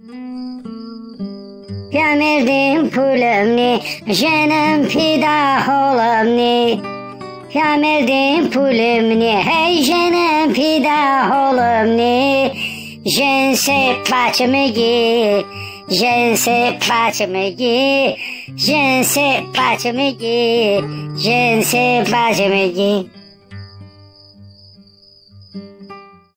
Yamirdim pulumni, jenim pida olamni. Yamirdim pulumni, hey jenim pida olamni. Je ne sais pas tu me guides, je ne sais pas tu me guides, je ne sais pas tu me guides, je ne sais pas tu me guides.